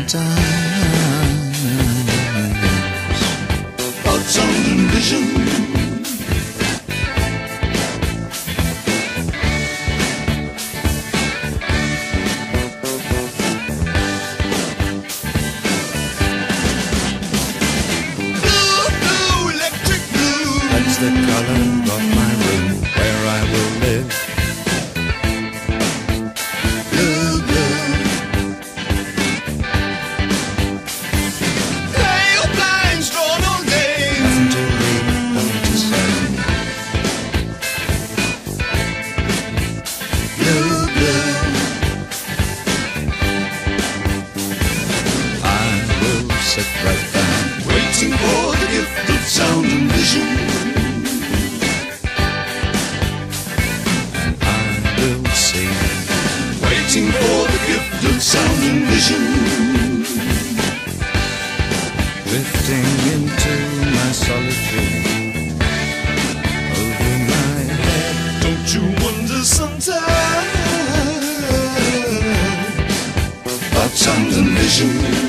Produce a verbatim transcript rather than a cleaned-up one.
sometimes. But sound and vision. That's the color of my room where I will live. Blue, blue. Pale blinds drawn all day. Nothing to read, nothing to say. Blue, blue. I will sit right down, waiting for the gift of sound and vision. Waiting for the gift of sound and vision. Drifting into my solitude. Over my head, don't you wonder sometimes about sound and vision?